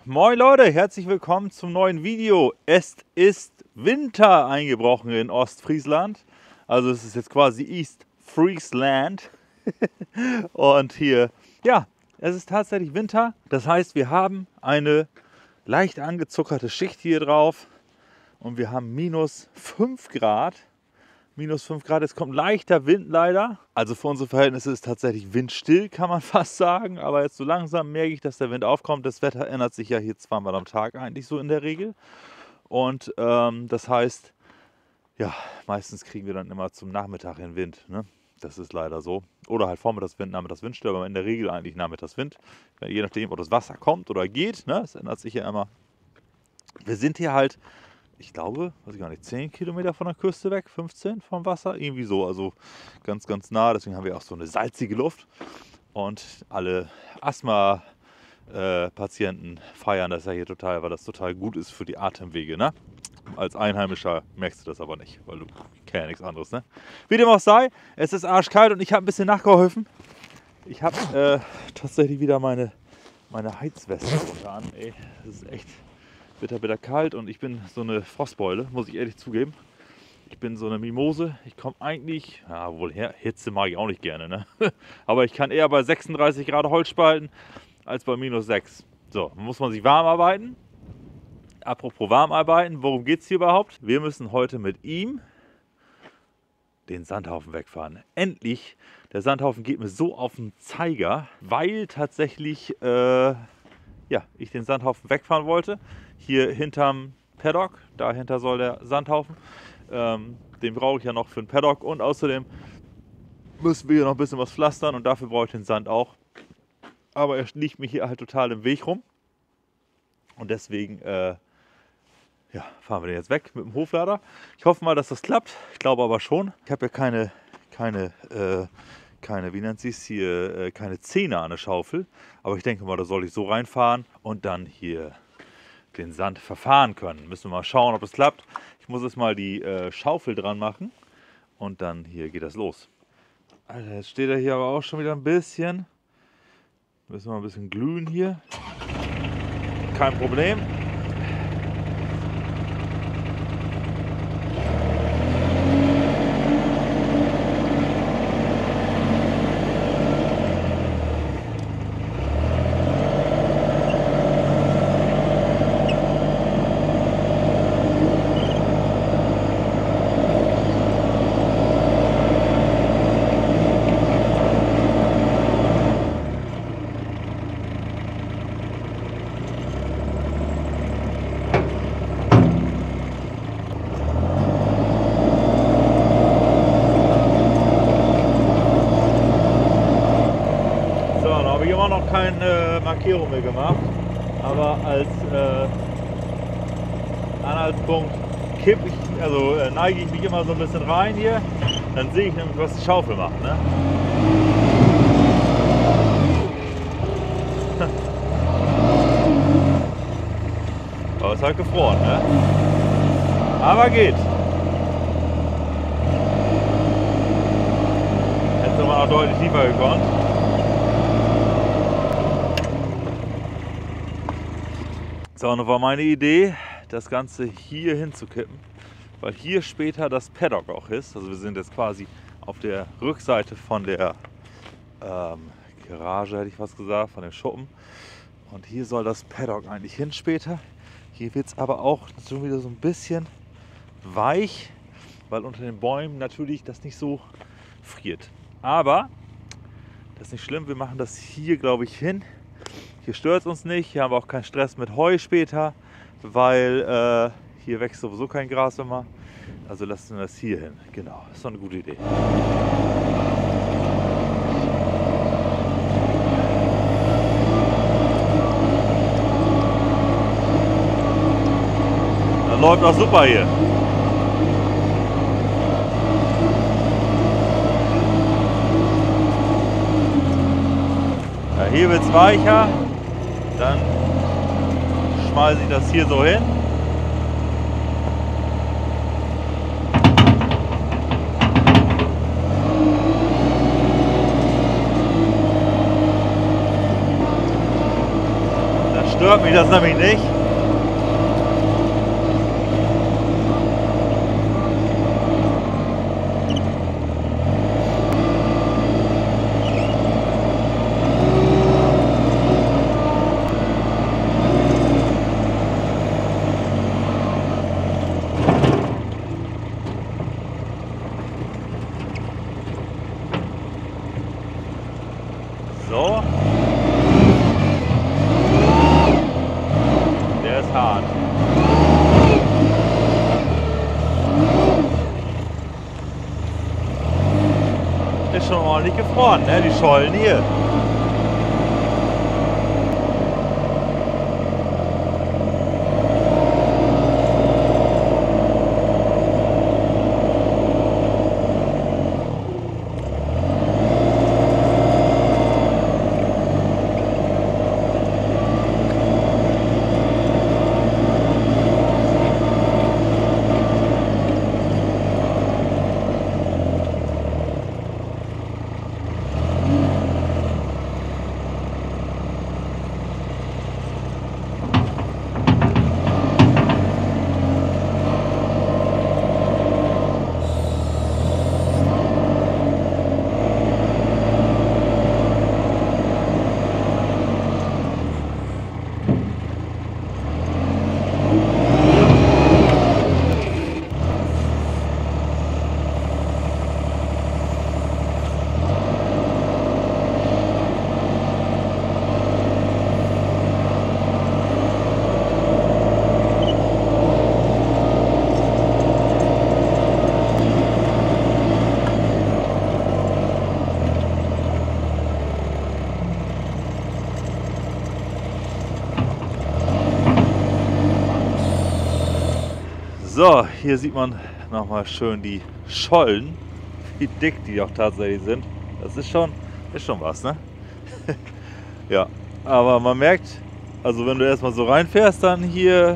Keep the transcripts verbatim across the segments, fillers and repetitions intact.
Moin Leute, herzlich willkommen zum neuen Video. Es ist Winter eingebrochen in Ostfriesland. Also es ist jetzt quasi East Friesland. Und hier, ja, es ist tatsächlich Winter. Das heißt, wir haben eine leicht angezuckerte Schicht hier drauf. Und wir haben minus fünf Grad. Minus fünf Grad, es kommt leichter Wind leider. Also für unsere Verhältnisse ist tatsächlich windstill, kann man fast sagen. Aber jetzt so langsam merke ich, dass der Wind aufkommt. Das Wetter ändert sich ja hier zweimal am Tag eigentlich so in der Regel. Und ähm, das heißt, ja, meistens kriegen wir dann immer zum Nachmittag hin Wind. Ne? Das ist leider so. Oder halt Vormittagswind, Nachmittagswindstill, aber in der Regel eigentlich Nachmittagswind. Je nachdem, ob das Wasser kommt oder geht. Ne? Das ändert sich ja immer. Wir sind hier halt... ich glaube, weiß ich gar nicht, zehn Kilometer von der Küste weg, fünfzehn vom Wasser, irgendwie so, also ganz, ganz nah. Deswegen haben wir auch so eine salzige Luft und alle Asthma-Patienten feiern das ja hier total, weil das total gut ist für die Atemwege, ne? Als Einheimischer merkst du das aber nicht, weil du kennst ja nichts anderes, ne? Wie dem auch sei, es ist arschkalt und ich habe ein bisschen nachgeholfen. Ich habe äh, tatsächlich wieder meine, meine Heizweste runter an, ey, das ist echt... bitter, bitter kalt und ich bin so eine Frostbeule, muss ich ehrlich zugeben. Ich bin so eine Mimose. Ich komme eigentlich, ja wohl her, Hitze mag ich auch nicht gerne, ne? Aber ich kann eher bei sechsunddreißig Grad Holz spalten als bei minus sechs. So, muss man sich warm arbeiten. Apropos warm arbeiten, worum geht es hier überhaupt? Wir müssen heute mit ihm den Sandhaufen wegfahren. Endlich! Der Sandhaufen geht mir so auf den Zeiger, weil tatsächlich äh, ja, ich den Sandhaufen wegfahren wollte. Hier hinterm Paddock, dahinter soll der Sandhaufen. Ähm, den brauche ich ja noch für den Paddock und außerdem müssen wir hier noch ein bisschen was pflastern und dafür brauche ich den Sand auch. Aber er liegt mir hier halt total im Weg rum und deswegen äh, ja, fahren wir den jetzt weg mit dem Hoflader. Ich hoffe mal, dass das klappt. Ich glaube aber schon. Ich habe ja keine, keine, äh, keine, wie nennt sie es hier, äh, keine Zähne an der Schaufel. Aber ich denke mal, da soll ich so reinfahren und dann hier den Sand verfahren können. Müssen wir mal schauen, ob es klappt. Ich muss jetzt mal die äh, Schaufel dran machen und dann hier geht das los. Alter, jetzt steht er hier aber auch schon wieder ein bisschen. Müssen wir mal ein bisschen glühen hier. Kein Problem. Noch keine Markierung mehr gemacht, aber als äh, Anhaltspunkt kippe ich, also äh, neige ich mich immer so ein bisschen rein hier, dann sehe ich nämlich, was die Schaufel macht. Ne? Aber es ist halt gefroren, ne? Aber geht. Jetzt sind wir noch deutlich tiefer gekonnt. So, und war meine Idee, das Ganze hier hinzukippen, weil hier später das Paddock auch ist. Also wir sind jetzt quasi auf der Rückseite von der ähm, Garage, hätte ich was gesagt, von dem Schuppen. Und hier soll das Paddock eigentlich hin später. Hier wird es aber auch schon wieder so ein bisschen weich, weil unter den Bäumen natürlich das nicht so friert. Aber das ist nicht schlimm, wir machen das hier, glaube ich, hin. Hier stört es uns nicht, hier haben wir auch keinen Stress mit Heu später, weil äh, hier wächst sowieso kein Gras immer. Also lassen wir das hier hin. Genau, das ist doch eine gute Idee. Das läuft auch super hier. Ja, hier wird es weicher. Dann schmeiße ich das hier so hin. stört mich das nämlich nicht. So. Der ist hart. Ist schon ordentlich gefroren, ne? Die Schollen hier. So, hier sieht man nochmal schön die Schollen, wie dick die auch tatsächlich sind. Das ist schon, ist schon was, ne? Ja, aber man merkt, also wenn du erstmal so reinfährst, dann hier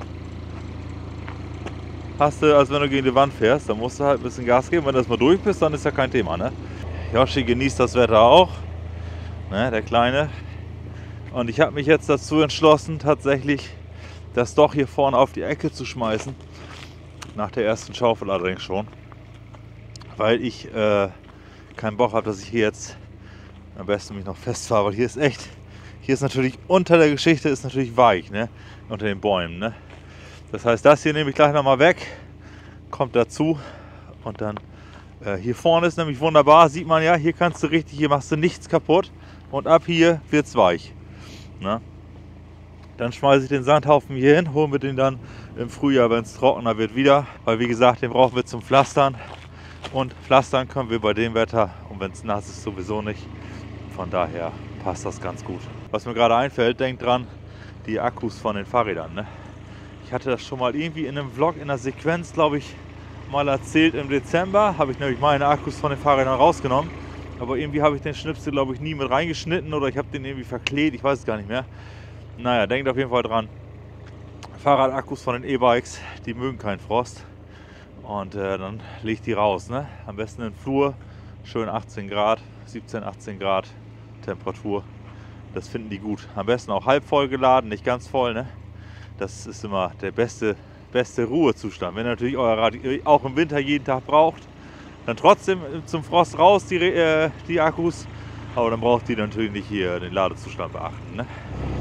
hast du, als wenn du gegen die Wand fährst, dann musst du halt ein bisschen Gas geben. Wenn du erstmal durch bist, dann ist ja kein Thema, ne? Yoshi genießt das Wetter auch, ne, der Kleine. Und ich habe mich jetzt dazu entschlossen, tatsächlich das doch hier vorne auf die Ecke zu schmeißen. Nach der ersten Schaufel allerdings schon. Weil ich äh, keinen Bock habe, dass ich hier jetzt am besten mich noch festfahre. Weil hier ist echt, hier ist natürlich unter der Geschichte ist natürlich weich, ne? Unter den Bäumen, ne? Das heißt, das hier nehme ich gleich nochmal weg. Kommt dazu. Und dann äh, hier vorne ist nämlich wunderbar. Sieht man ja, hier kannst du richtig, hier machst du nichts kaputt. Und ab hier wird es weich. Ne? Dann schmeiße ich den Sandhaufen hier hin, holen wir den dann im Frühjahr, wenn es trockener wird, wieder. Weil wie gesagt, den brauchen wir zum Pflastern. Und pflastern können wir bei dem Wetter und wenn es nass ist sowieso nicht. Von daher passt das ganz gut. Was mir gerade einfällt, denkt dran, die Akkus von den Fahrrädern. Ne? Ich hatte das schon mal irgendwie in einem Vlog, in einer Sequenz, glaube ich, mal erzählt. Im Dezember habe ich nämlich meine Akkus von den Fahrrädern rausgenommen. Aber irgendwie habe ich den Schnipsel, glaube ich, nie mit reingeschnitten oder ich habe den irgendwie verklebt. Ich weiß es gar nicht mehr. Naja, denkt auf jeden Fall dran. Fahrradakkus von den E-Bikes, die mögen keinen Frost. Und äh, dann legt die raus. Ne? Am besten in den Flur. Schön achtzehn Grad, siebzehn, achtzehn Grad Temperatur. Das finden die gut. Am besten auch halb voll geladen, nicht ganz voll. Ne? Das ist immer der beste, beste Ruhezustand. Wenn ihr natürlich euer Rad auch im Winter jeden Tag braucht, dann trotzdem zum Frost raus die, äh, die Akkus. Aber dann braucht ihr natürlich nicht hier den Ladezustand beachten. Ne?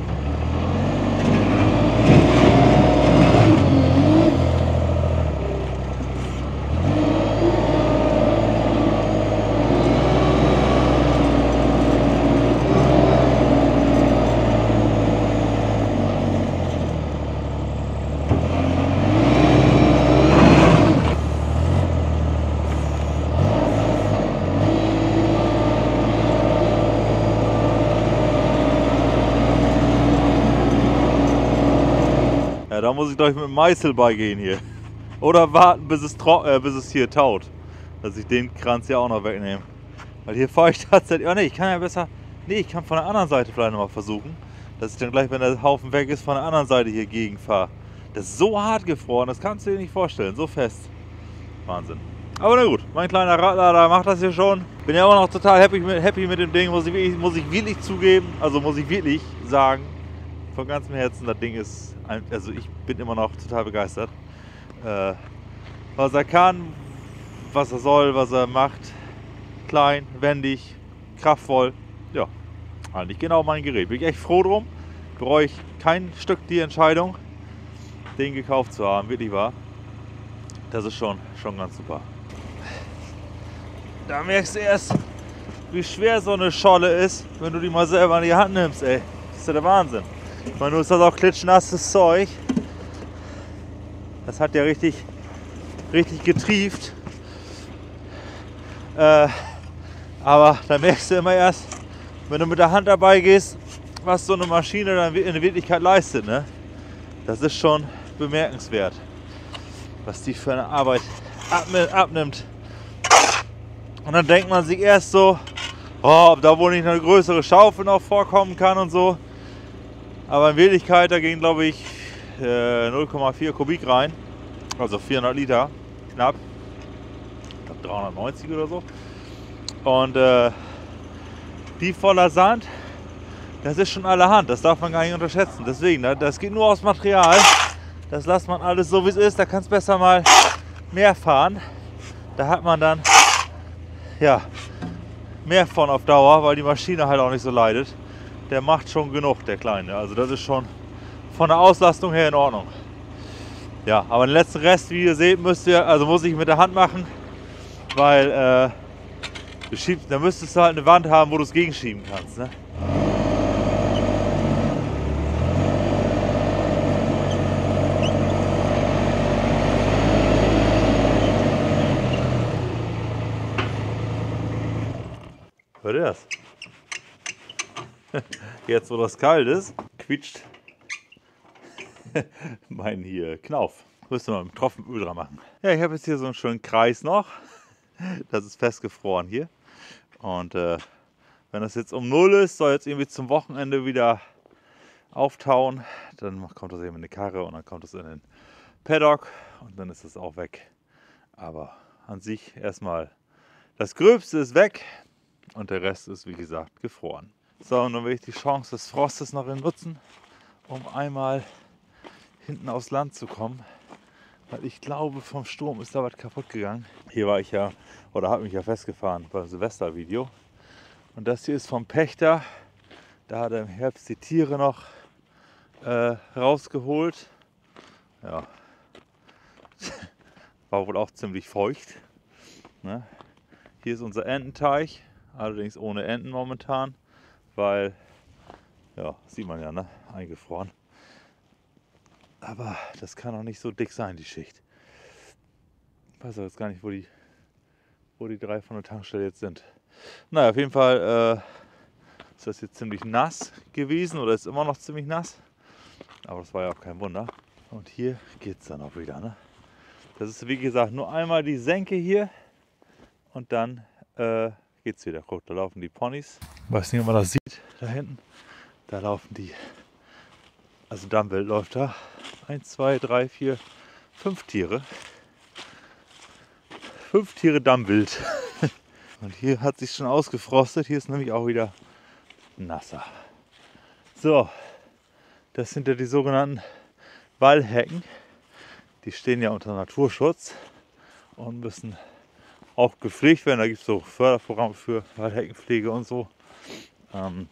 Ja, da muss ich gleich mit dem Meißel beigehen hier. Oder warten, bis es, äh, bis es hier taut. Dass ich den Kranz ja auch noch wegnehme. Weil hier fahre ich tatsächlich... Oh ne, ich kann ja besser... Ne, ich kann von der anderen Seite vielleicht nochmal versuchen. Dass ich dann gleich, wenn der Haufen weg ist, von der anderen Seite hier gegen fahre. Das ist so hart gefroren, das kannst du dir nicht vorstellen. So fest. Wahnsinn. Aber na gut, mein kleiner Radlader macht das hier schon. Bin ja immer noch total happy mit, happy mit dem Ding, muss ich, wirklich, muss ich wirklich zugeben. Also muss ich wirklich sagen, von ganzem Herzen, das Ding ist, ein, also ich bin immer noch total begeistert. Äh, was er kann, was er soll, was er macht. Klein, wendig, kraftvoll. Ja, eigentlich genau mein Gerät. Bin ich echt froh drum. Bereue ich kein Stück die Entscheidung, den gekauft zu haben. Wirklich wahr. Das ist schon, schon ganz super. Da merkst du erst, wie schwer so eine Scholle ist, wenn du die mal selber in die Hand nimmst, ey. Das ist ja der Wahnsinn. Ich meine, nur ist das auch klitschnasses Zeug. Das hat ja richtig, richtig getrieft. Äh, aber da merkst du immer erst, wenn du mit der Hand dabei gehst, was so eine Maschine dann in Wirklichkeit leistet, ne? Das ist schon bemerkenswert, was die für eine Arbeit abnimmt. Und dann denkt man sich erst so, oh, ob da wohl nicht eine größere Schaufel noch vorkommen kann und so. Aber in Wirklichkeit, da gehen glaube ich null Komma vier Kubik rein, also vierhundert Liter, knapp, ich glaube dreihundertneunzig oder so. Und äh, die voller Sand, das ist schon allerhand, das darf man gar nicht unterschätzen. Deswegen, das geht nur aus Material, das lässt man alles so wie es ist, da kannst du besser mal mehr fahren. Da hat man dann ja, mehr von auf Dauer, weil die Maschine halt auch nicht so leidet. Der macht schon genug, der Kleine. Also das ist schon von der Auslastung her in Ordnung. Ja, aber den letzten Rest, wie ihr seht, müsst ihr, also muss ich mit der Hand machen, weil äh, du schiebst, da müsstest du halt eine Wand haben, wo du es gegenschieben kannst. Ne? Hört ihr das? Jetzt, wo das kalt ist, quietscht mein hier Knauf. Müssen wir mit Tropfenöl dran machen. Ja, ich habe jetzt hier so einen schönen Kreis noch. Das ist festgefroren hier. Und äh, wenn das jetzt um null ist, soll jetzt irgendwie zum Wochenende wieder auftauen. Dann kommt das eben in eine Karre und dann kommt es in den Paddock und dann ist es auch weg. Aber an sich erstmal das Gröbste ist weg. Und der Rest ist, wie gesagt, gefroren. So, und dann will ich die Chance des Frostes noch nutzen, um einmal hinten aufs Land zu kommen. Weil ich glaube, vom Sturm ist da was kaputt gegangen. Hier war ich ja, oder habe mich ja festgefahren beim Silvestervideo. Und das hier ist vom Pächter. Da hat er im Herbst die Tiere noch äh, rausgeholt. Ja, war wohl auch ziemlich feucht. Ne? Hier ist unser Ententeich. Allerdings ohne Enten momentan, weil, ja, sieht man ja, ne, eingefroren. Aber das kann auch nicht so dick sein, die Schicht. Ich weiß auch jetzt gar nicht, wo die, wo die drei von der Tankstelle jetzt sind. Naja, auf jeden Fall äh, ist das jetzt ziemlich nass gewesen oder ist immer noch ziemlich nass. Aber das war ja auch kein Wunder. Und hier geht es dann auch wieder, ne. Das ist, wie gesagt, nur einmal die Senke hier und dann äh, geht's wieder. Guck, da laufen die Ponys. Weiß nicht, ob man das sieht, da hinten. Da laufen die. Also Dammwild läuft da. Eins, zwei, drei, vier, fünf Tiere. Fünf Tiere Dammwild. Und hier hat sich schon ausgefrostet. Hier ist nämlich auch wieder nasser. So, das sind ja die sogenannten Wallhecken. Die stehen ja unter Naturschutz und müssen auch gepflegt werden. Da gibt es so Förderprogramme für Waldheckenpflege und so. Ähm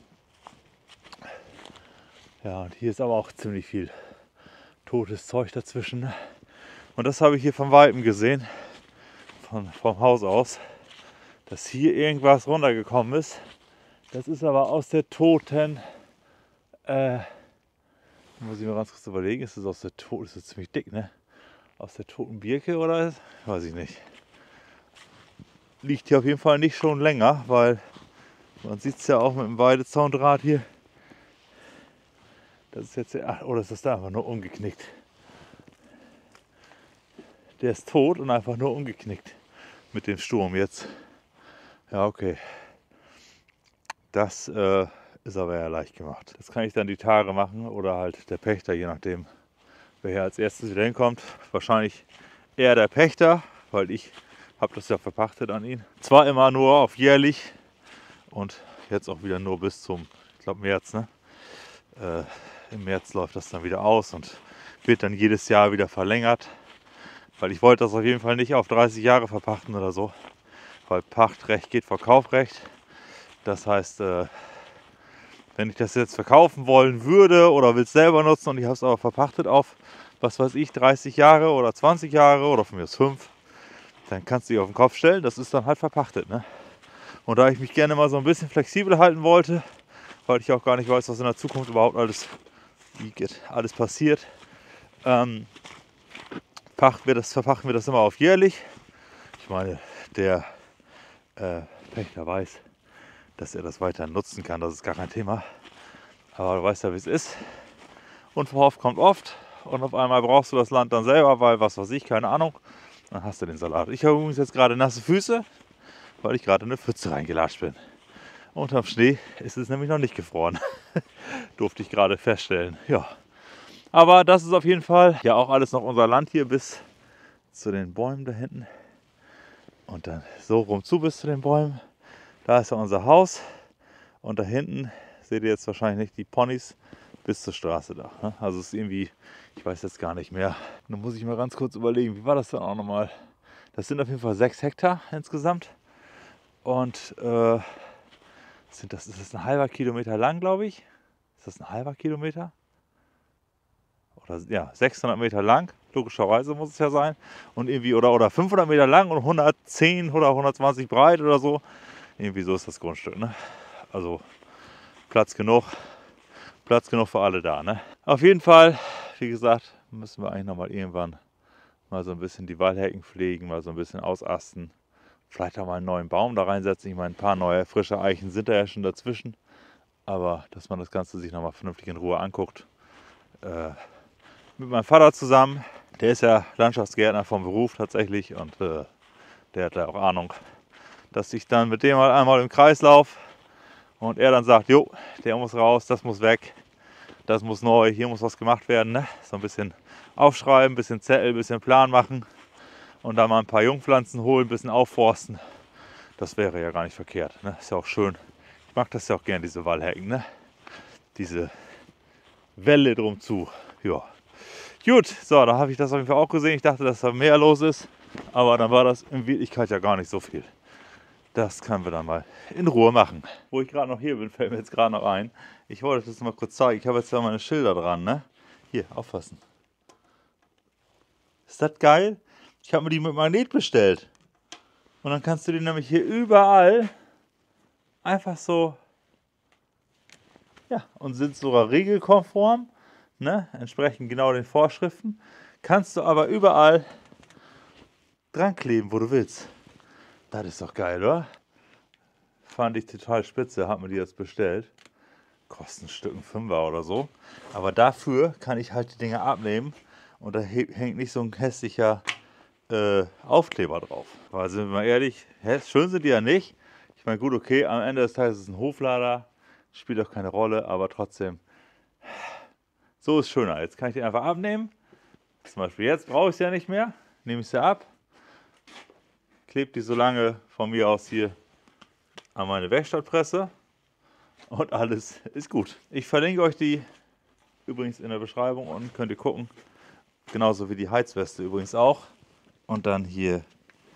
ja, und hier ist aber auch ziemlich viel totes Zeug dazwischen. Und das habe ich hier von Weitem gesehen, von, vom Haus aus, dass hier irgendwas runtergekommen ist. Das ist aber aus der toten, äh, muss ich mal ganz kurz überlegen, ist das aus der toten, ist das ziemlich dick, ne? Aus der toten Birke oder? Weiß ich nicht. Liegt hier auf jeden Fall nicht schon länger, weil man sieht es ja auch mit dem Weidezaundraht hier. Das ist jetzt, ach, oder ist das da einfach nur umgeknickt? Der ist tot und einfach nur umgeknickt mit dem Sturm jetzt. Ja, okay. Das äh, ist aber ja leicht gemacht. Das kann ich dann die Tage machen oder halt der Pächter, je nachdem, wer hier als erstes wieder hinkommt. Wahrscheinlich eher der Pächter, weil ich habe das ja verpachtet an ihn. Zwar immer nur auf jährlich und jetzt auch wieder nur bis zum, ich glaube März. Ne? Äh, im März läuft das dann wieder aus und wird dann jedes Jahr wieder verlängert. Weil ich wollte das auf jeden Fall nicht auf dreißig Jahre verpachten oder so. Weil Pachtrecht geht vor Kaufrecht. Das heißt, äh, wenn ich das jetzt verkaufen wollen würde oder will es selber nutzen und ich habe es aber verpachtet auf, was weiß ich, dreißig Jahre oder zwanzig Jahre oder von mir aus fünf, dann kannst du dich auf den Kopf stellen, das ist dann halt verpachtet. Ne? Und da ich mich gerne mal so ein bisschen flexibel halten wollte, weil ich auch gar nicht weiß, was in der Zukunft überhaupt alles, wie geht, alles passiert, ähm, pachten wir das, verpachten wir das immer auf jährlich. Ich meine, der äh, Pächter weiß, dass er das weiter nutzen kann, das ist gar kein Thema. Aber du weißt ja, wie es ist. Unverhofft kommt oft und auf einmal brauchst du das Land dann selber, weil was weiß ich, keine Ahnung. Dann hast du den Salat. Ich habe übrigens jetzt gerade nasse Füße, weil ich gerade in eine Pfütze reingelatscht bin. Unterm Schnee ist es nämlich noch nicht gefroren. Durfte ich gerade feststellen. Ja. Aber das ist auf jeden Fall ja auch alles noch unser Land hier bis zu den Bäumen da hinten. Und dann so rum zu bis zu den Bäumen. Da ist ja unser Haus. Und da hinten seht ihr jetzt wahrscheinlich nicht die Ponys bis zur Straße da. Ne? Also es ist irgendwie, ich weiß jetzt gar nicht mehr. Nun muss ich mal ganz kurz überlegen, wie war das dann auch nochmal? Das sind auf jeden Fall sechs Hektar insgesamt. Und äh, sind das, ist das ein halber Kilometer lang, glaube ich? Ist das ein halber Kilometer? Oder ja, sechshundert Meter lang, logischerweise muss es ja sein. Und irgendwie, oder, oder fünfhundert Meter lang und hundertzehn oder hundertzwanzig breit oder so. Irgendwie so ist das Grundstück. Ne? Also Platz genug. Platz genug für alle da. Ne? Auf jeden Fall, wie gesagt, müssen wir eigentlich nochmal irgendwann mal so ein bisschen die Waldhecken pflegen, mal so ein bisschen ausasten. Vielleicht auch mal einen neuen Baum da reinsetzen. Ich meine, ein paar neue frische Eichen sind da ja schon dazwischen. Aber dass man das Ganze sich nochmal vernünftig in Ruhe anguckt. Äh, mit meinem Vater zusammen. Der ist ja Landschaftsgärtner vom Beruf tatsächlich. Und äh, der hat da auch Ahnung, dass ich dann mit dem mal einmal im Kreis laufe. Und er dann sagt, jo, der muss raus, das muss weg, das muss neu, hier muss was gemacht werden. Ne? So ein bisschen aufschreiben, ein bisschen Zettel, ein bisschen Plan machen und dann mal ein paar Jungpflanzen holen, ein bisschen aufforsten. Das wäre ja gar nicht verkehrt. Ne? Ist ja auch schön. Ich mag das ja auch gern, diese Waldhecken. Ne? Diese Welle drum zu. Ja. Gut, so, da habe ich das auf jeden Fall auch gesehen. Ich dachte, dass da mehr los ist. Aber dann war das in Wirklichkeit ja gar nicht so viel. Das können wir dann mal in Ruhe machen. Wo ich gerade noch hier bin, fällt mir jetzt gerade noch ein. Ich wollte das mal kurz zeigen. Ich habe jetzt da meine Schilder dran. Ne? Hier, auffassen. Ist das geil? Ich habe mir die mit Magnet bestellt. Und dann kannst du die nämlich hier überall einfach so, ja, und sind sogar regelkonform, ne? Entsprechend genau den Vorschriften. Kannst du aber überall dran kleben, wo du willst. Das ist doch geil, oder? Fand ich total spitze, hat mir die jetzt bestellt. Kosten ein Stück ein Fünfer oder so. Aber dafür kann ich halt die Dinger abnehmen und da hängt nicht so ein hässlicher äh, Aufkleber drauf. Weil sind wir mal ehrlich, schön sind die ja nicht. Ich meine, gut, okay, am Ende des Tages ist es ein Hoflader, spielt auch keine Rolle, aber trotzdem, so ist schöner. Jetzt kann ich den einfach abnehmen. Zum Beispiel jetzt brauche ich es ja nicht mehr, nehme ich sie ab. Klebt die so lange von mir aus hier an meine Werkstattpresse und alles ist gut. Ich verlinke euch die übrigens in der Beschreibung und könnt ihr gucken. Genauso wie die Heizweste übrigens auch. Und dann hier.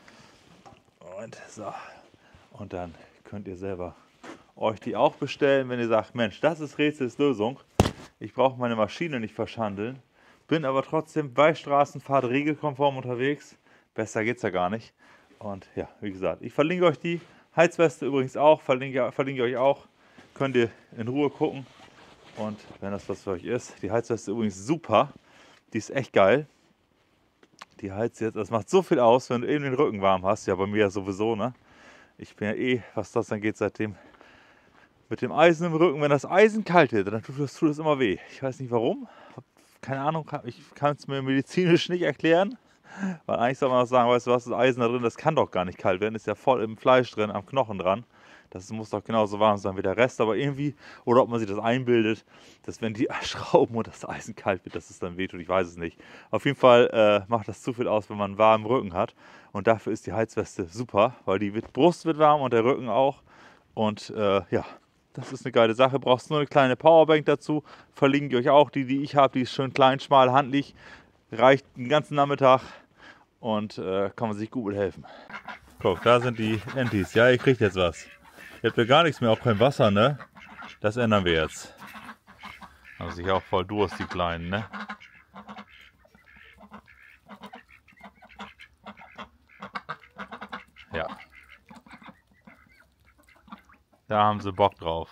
Und so. Und dann könnt ihr selber euch die auch bestellen, wenn ihr sagt, Mensch, das ist Rätsels Lösung. Ich brauche meine Maschine nicht verschandeln. Bin aber trotzdem bei Straßenfahrt regelkonform unterwegs. Besser geht's ja gar nicht. Und ja, wie gesagt, ich verlinke euch die Heizweste übrigens auch, verlinke, verlinke euch auch. Könnt ihr in Ruhe gucken. Und wenn das was für euch ist, die Heizweste ist übrigens super. Die ist echt geil. Die heizt jetzt, das macht so viel aus, wenn du eben den Rücken warm hast. Ja, bei mir ja sowieso, ne? Ich bin ja eh, was das dann geht, seitdem mit dem Eisen im Rücken. Wenn das Eisen kalt wird, dann tut das, tut das immer weh. Ich weiß nicht warum. Hab keine Ahnung, ich kann es mir medizinisch nicht erklären. Weil eigentlich soll man auch sagen, weißt du was, das Eisen da drin, das kann doch gar nicht kalt werden. Ist ja voll im Fleisch drin, am Knochen dran. Das muss doch genauso warm sein wie der Rest. Aber irgendwie, oder ob man sich das einbildet, dass wenn die schrauben und das Eisen kalt wird, dass es dann wehtut. Ich weiß es nicht. Auf jeden Fall äh, macht das zu viel aus, wenn man einen warmen Rücken hat. Und dafür ist die Heizweste super, weil die Brust wird warm und der Rücken auch. Und äh, ja, Das ist eine geile Sache. Brauchst nur eine kleine Powerbank dazu. Verlinke ich euch auch. Die, die ich habe, die ist schön klein, schmal, handlich. Reicht den ganzen Nachmittag und äh, kann man sich gut helfen. Guck, da sind die Entis. Ja, ihr kriegt jetzt was. Ihr habt ja gar nichts mehr, auch kein Wasser, ne? Das ändern wir jetzt. Haben sich auch voll Durst, die Kleinen, ne? Ja. Da haben sie Bock drauf.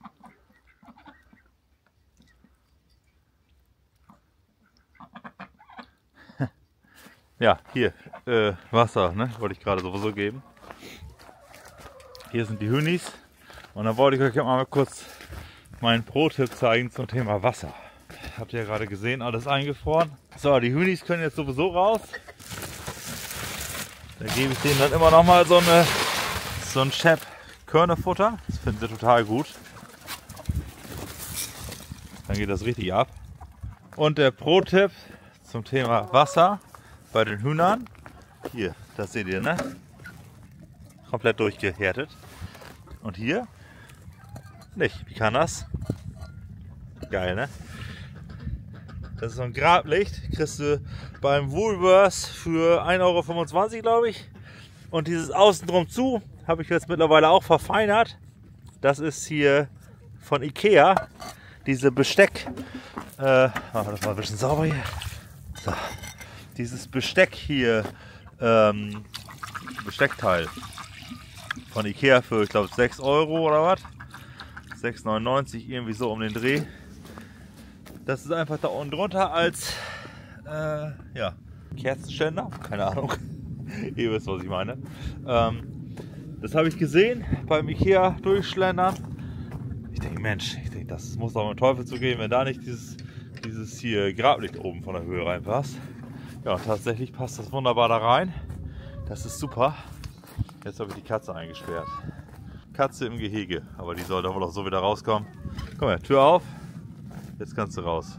Ja, hier, äh, Wasser, ne? Wollte ich gerade sowieso geben. Hier sind die Hühnis. Und dann wollte ich euch mal kurz meinen Pro-Tipp zeigen zum Thema Wasser. Habt ihr ja gerade gesehen, alles eingefroren. So, die Hühnis können jetzt sowieso raus. Da gebe ich denen dann immer noch mal so, eine, so ein Schäpp Körnerfutter. Das finden sie total gut. Dann geht das richtig ab. Und der Pro-Tipp zum Thema Wasser bei den Hühnern. Hier, das seht ihr, ne? Komplett durchgehärtet. Und hier nicht. Wie kann das? Geil, ne? Das ist so ein Grablicht. Kriegst du beim Woolworths für ein Euro fünfundzwanzig, glaube ich. Und dieses Außenrum zu habe ich jetzt mittlerweile auch verfeinert. Das ist hier von Ikea. Diese Besteck. Äh, machen wir das mal ein bisschen sauber hier. So. Dieses Besteck hier. Ähm, Besteckteil. Von Ikea für, ich glaube, sechs Euro oder was? sechs neunundneunzig, irgendwie so um den Dreh. Das ist einfach da unten drunter als äh, ja, Kerzenständer. Keine Ahnung. Ihr wisst, was ich meine. Ähm, das habe ich gesehen beim Ikea durchschlendern. Ich denke, Mensch, ich denke, das muss doch mit Teufel zugehen, wenn da nicht dieses, dieses hier Grablicht oben von der Höhe reinpasst. Ja, und tatsächlich passt das wunderbar da rein. Das ist super. Jetzt habe ich die Katze eingesperrt. Katze im Gehege, aber die soll da wohl auch so wieder rauskommen. Komm her, Tür auf. Jetzt kannst du raus.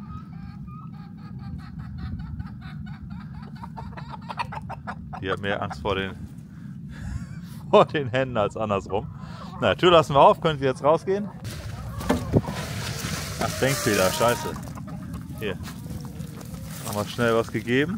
Die hat mehr Angst vor den, vor den Händen als andersrum. Na, Tür lassen wir auf, können Sie jetzt rausgehen? Ach, Denkfehler, scheiße. Hier. Haben wir schnell was gegeben.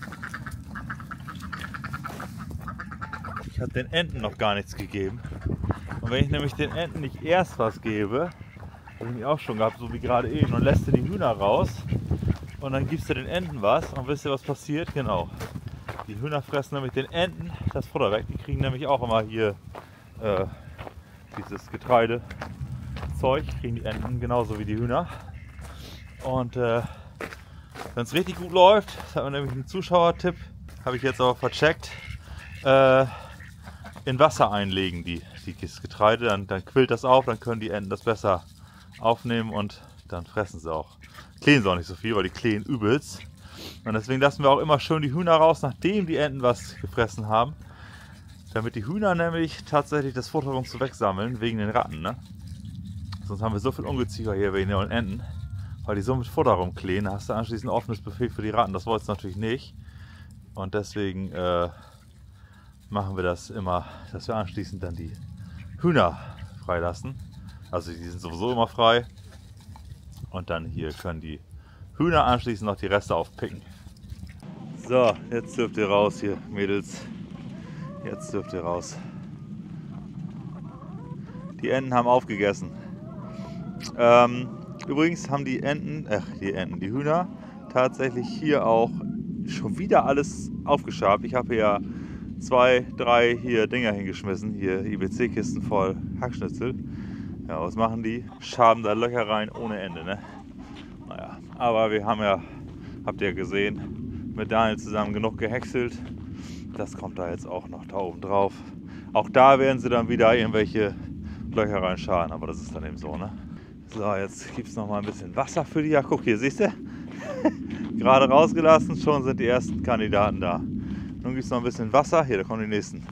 Ich habe den Enten noch gar nichts gegeben. Und wenn ich nämlich den Enten nicht erst was gebe, habe ich mich auch schon gehabt, so wie gerade eben, und lässt du die Hühner raus und dann gibst du den Enten was und wisst ihr, was passiert? Genau. Die Hühner fressen nämlich den Enten das Futter weg. Die kriegen nämlich auch immer hier äh, dieses Getreidezeug, kriegen die Enten genauso wie die Hühner. Und äh, wenn es richtig gut läuft, das hat man nämlich einen Zuschauertipp, habe ich jetzt aber vercheckt, äh, in Wasser einlegen, die, die das Getreide, dann, dann quillt das auf, dann können die Enten das besser aufnehmen und dann fressen sie auch. Klähen sie auch nicht so viel, weil die klähen übelst. Und deswegen lassen wir auch immer schön die Hühner raus, nachdem die Enten was gefressen haben. Damit die Hühner nämlich tatsächlich das Futter uns wegsammeln, wegen den Ratten. Ne? Sonst haben wir so viel Ungeziefer hier wegen den Enten, weil die so mit Futter rumklähen. Da hast du anschließend ein offenes Buffet für die Ratten. Das wolltest du natürlich nicht. Und deswegen äh, machen wir das immer, dass wir anschließend dann die Hühner freilassen. Also die sind sowieso immer frei. Und dann hier können die Hühner anschließend noch die Reste aufpicken. So, jetzt dürft ihr raus hier, Mädels. Jetzt dürft ihr raus. Die Enten haben aufgegessen. Ähm, übrigens haben die Enten, ach die Enten, die Hühner tatsächlich hier auch schon wieder alles aufgeschabt. Ich habe ja zwei, drei hier Dinger hingeschmissen, hier I B C-Kisten voll Hackschnitzel. Ja, was machen die? Schaben da Löcher rein ohne Ende, ne? Naja, aber wir haben ja, habt ihr gesehen, mit Daniel zusammen genug gehäckselt. Das kommt da jetzt auch noch da oben drauf. Auch da werden sie dann wieder irgendwelche Löcher reinschaden, aber das ist dann eben so, ne? So, jetzt gibt es noch mal ein bisschen Wasser für die. Ja, guck hier, siehst du? Gerade rausgelassen, schon sind die ersten Kandidaten da. Nun gibt es noch ein bisschen Wasser. Hier, da kommen die nächsten.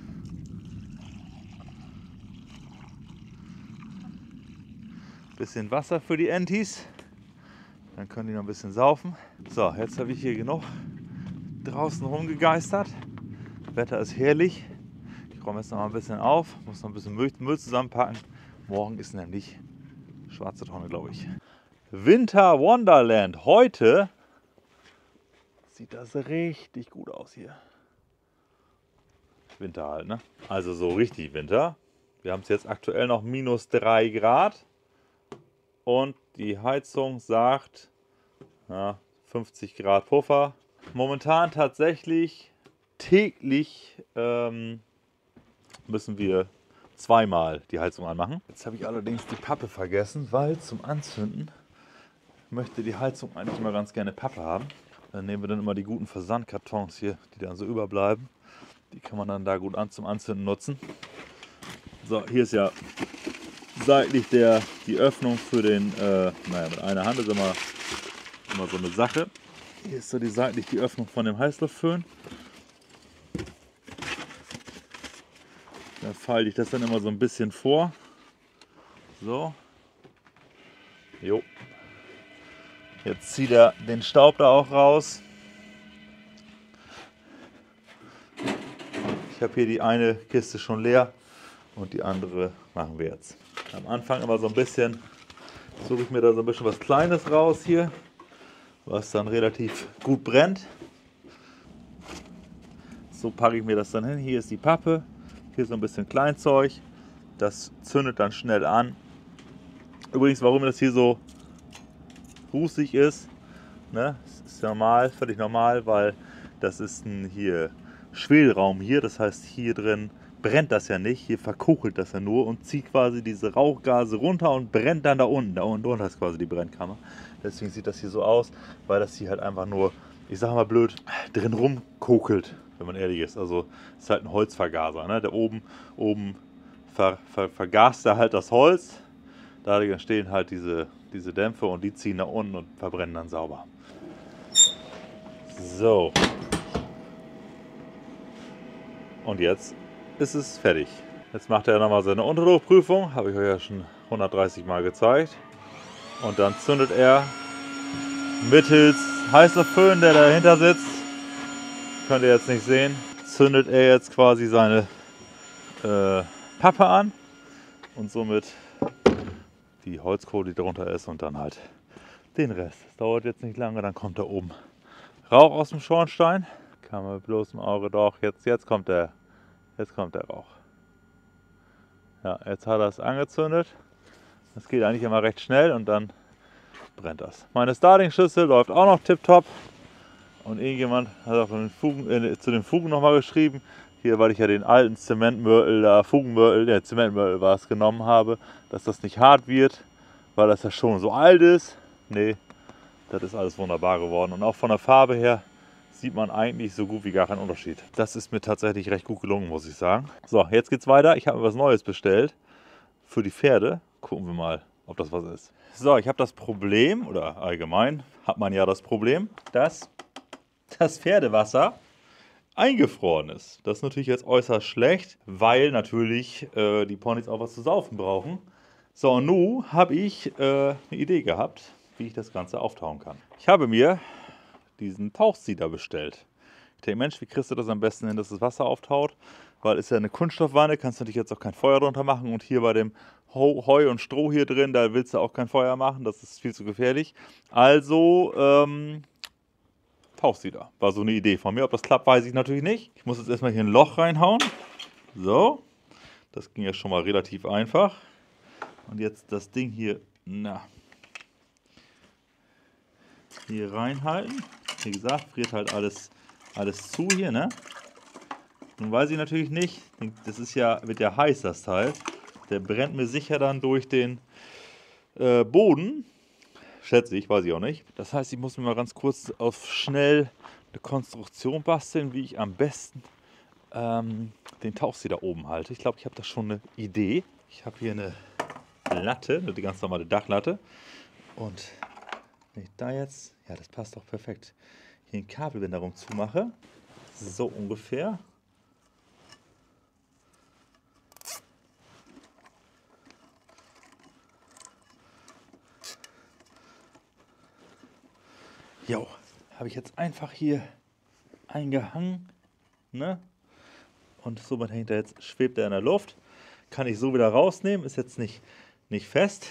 Bisschen Wasser für die Entis. Dann können die noch ein bisschen saufen. So, jetzt habe ich hier genug draußen rumgegeistert. Das Wetter ist herrlich. Ich räume jetzt noch mal ein bisschen auf. Muss noch ein bisschen Müll, Müll zusammenpacken. Morgen ist nämlich schwarze Tonne, glaube ich. Winter Wonderland. Heute sieht das richtig gut aus hier. Winter halt, ne? Also so richtig Winter. Wir haben es jetzt aktuell noch minus drei Grad. Und die Heizung sagt ja, fünfzig Grad Puffer. Momentan tatsächlich täglich ähm, müssen wir zweimal die Heizung anmachen. Jetzt habe ich allerdings die Pappe vergessen, weil zum Anzünden möchte die Heizung eigentlich immer ganz gerne Pappe haben. Dann nehmen wir dann immer die guten Versandkartons hier, die dann so überbleiben. Die kann man dann da gut an zum Anzünden nutzen. So, hier ist ja seitlich der, die Öffnung für den, äh, naja, mit einer Hand ist immer, immer so eine Sache. Hier ist so die seitlich die Öffnung von dem Heißluftföhn. Da falte ich das dann immer so ein bisschen vor. So. Jo. Jetzt zieht er den Staub da auch raus. Ich habe hier die eine Kiste schon leer und die andere machen wir jetzt. Am Anfang immer so ein bisschen, suche ich mir da so ein bisschen was Kleines raus hier, was dann relativ gut brennt. So packe ich mir das dann hin. Hier ist die Pappe, hier so ein bisschen Kleinzeug. Das zündet dann schnell an. Übrigens, warum das hier so rußig ist, ne? Das ist normal, völlig normal, weil das ist ein hier Schwelraum hier. Das heißt, hier drin brennt das ja nicht, hier verkuchelt das ja nur und zieht quasi diese Rauchgase runter und brennt dann da unten. Da unten drunter ist quasi die Brennkammer. Deswegen sieht das hier so aus, weil das hier halt einfach nur, ich sag mal blöd, drin rumkokelt, wenn man ehrlich ist. Also es ist halt ein Holzvergaser, ne? Der oben, oben ver, ver, vergast er halt das Holz. Dadurch entstehen halt diese, diese Dämpfe und die ziehen nach unten und verbrennen dann sauber. So. Und jetzt ist es fertig. Jetzt macht er nochmal seine Unterdruckprüfung. Habe ich euch ja schon hundertdreißig Mal gezeigt. Und dann zündet er mittels heißer Föhn, der dahinter sitzt, könnt ihr jetzt nicht sehen, zündet er jetzt quasi seine äh, Pappe an und somit die Holzkohle, die darunter ist, und dann halt den Rest. Das dauert jetzt nicht lange, dann kommt da oben Rauch aus dem Schornstein. Kann man bloß im Auge doch. Jetzt, jetzt kommt der, jetzt kommt der Rauch. Ja, jetzt hat er es angezündet. Das geht eigentlich immer recht schnell und dann brennt das. Meine Starting-Schüssel läuft auch noch tipptopp. Und irgendjemand hat auch den Fugen, äh, zu den Fugen nochmal geschrieben. Hier, weil ich ja den alten Zementmörtel, da Fugenmörtel, der Zementmörtel war es, genommen habe, dass das nicht hart wird, weil das ja schon so alt ist. Nee, das ist alles wunderbar geworden. Und auch von der Farbe her sieht man eigentlich so gut wie gar keinen Unterschied. Das ist mir tatsächlich recht gut gelungen, muss ich sagen. So, jetzt geht's weiter. Ich habe mir was Neues bestellt für die Pferde. Gucken wir mal, ob das was ist. So, ich habe das Problem, oder allgemein hat man ja das Problem, dass das Pferdewasser eingefroren ist. Das ist natürlich jetzt äußerst schlecht, weil natürlich äh, die Ponys auch was zu saufen brauchen. So, und nun habe ich äh, eine Idee gehabt, wie ich das Ganze auftauen kann. Ich habe mir diesen Tauchsieder bestellt. Ich denke, Mensch, wie kriegst du das am besten hin, dass das Wasser auftaut? Weil es ist ja eine Kunststoffwanne, kannst du natürlich jetzt auch kein Feuer drunter machen. Und hier bei dem Heu und Stroh hier drin, da willst du auch kein Feuer machen, das ist viel zu gefährlich. Also, ähm, Tauchsieder. War so eine Idee von mir. Ob das klappt, weiß ich natürlich nicht. Ich muss jetzt erstmal hier ein Loch reinhauen. So, das ging ja schon mal relativ einfach. Und jetzt das Ding hier, na, hier reinhalten. Wie gesagt, friert halt alles, alles zu hier, ne? Nun weiß ich natürlich nicht, das ist ja, wird ja heiß, das Teil. Der brennt mir sicher dann durch den äh, Boden. Schätze ich, weiß ich auch nicht. Das heißt, ich muss mir mal ganz kurz auf schnell eine Konstruktion basteln, wie ich am besten ähm, den Tauchsieder oben halte. Ich glaube, ich habe da schon eine Idee. Ich habe hier eine Latte, eine ganz normale Dachlatte. Und wenn ich da jetzt, ja, das passt doch perfekt, hier ein Kabelbinder rum zumache, so ungefähr. Jo, habe ich jetzt einfach hier eingehangen, ne? Und somit hängt er jetzt, schwebt er in der Luft. kann ich so wieder rausnehmen, ist jetzt nicht, nicht fest.